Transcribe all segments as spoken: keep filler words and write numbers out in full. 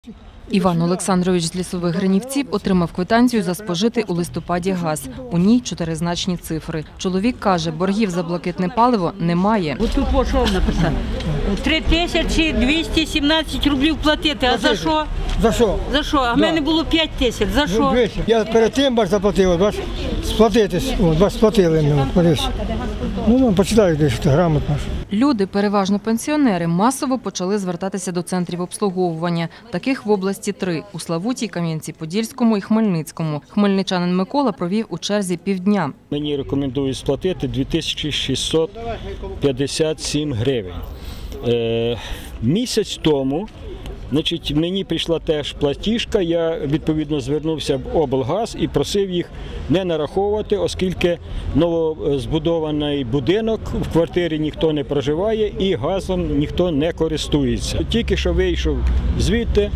Іван Олександрович з Лісових Гринівців отримав квитанцію за спожитий у листопаді газ. У ній чотиризначні цифри. Чоловік каже, боргів за блакитне паливо немає. Ось тут що написано. три тисячі двісті сімнадцять рублів платити. А за що? За що? За що? А в мене було п'ять тисяч. За що? Я перед тим бач заплатив, бач, сплатитись, от, бач, сплатили мені, подивись. Ну, ну, почитаю десь, грамотно. Люди, переважно пенсіонери, масово почали звертатися до центрів обслуговування. Таких в області три – у Славуті, Кам'янці-Подільському і Хмельницькому. Хмельничанин Микола провів у черзі півдня. Мені рекомендують сплатити дві тисячі шістсот п'ятдесят сім гривень. Е, місяць тому, значить, мені прийшла теж платіжка, я відповідно звернувся в облгаз і просив їх не нараховувати, оскільки новозбудований будинок, в квартирі ніхто не проживає і газом ніхто не користується. Тільки що вийшов звідти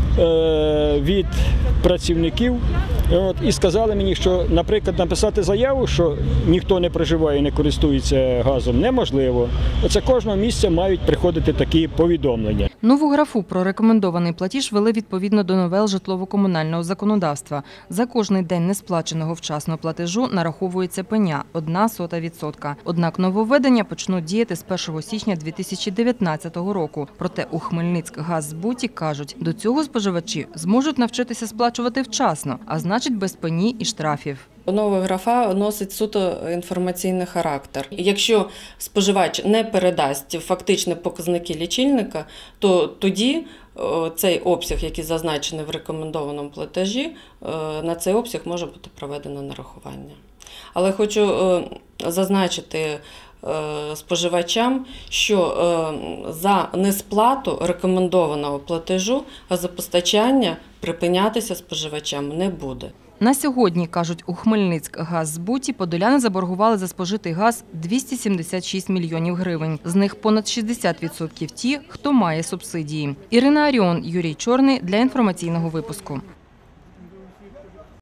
е, від працівників от, і сказали мені, що, наприклад, написати заяву, що ніхто не проживає і не користується газом, неможливо. Оце кожного місяця мають приходити такі повідомлення. Нову графу про рекомендований платіж ввели відповідно до новел житлово-комунального законодавства. За кожний день несплаченого вчасно платежу нараховується пеня – одна сота відсотка. Однак нововведення почнуть діяти з першого січня дві тисячі дев'ятнадцятого року. Проте у Хмельницькгаззбуті кажуть, до цього споживачі зможуть навчитися сплачувати вчасно, а значить без пені і штрафів. Нова графа носить суто інформаційний характер. Якщо споживач не передасть фактичні показники лічильника, то тоді цей обсяг, який зазначений в рекомендованому платежі, на цей обсяг може бути проведено нарахування. Але хочу зазначити споживачам, що за несплату рекомендованого платежу газопостачання припинятися споживачам не буде. На сьогодні, кажуть, у Хмельницькгаззбуті подоляни заборгували за спожитий газ двісті сімдесят шість мільйонів гривень. З них понад шістдесят відсотків ті, хто має субсидії. Ірина Аріон, Юрій Чорний для інформаційного випуску.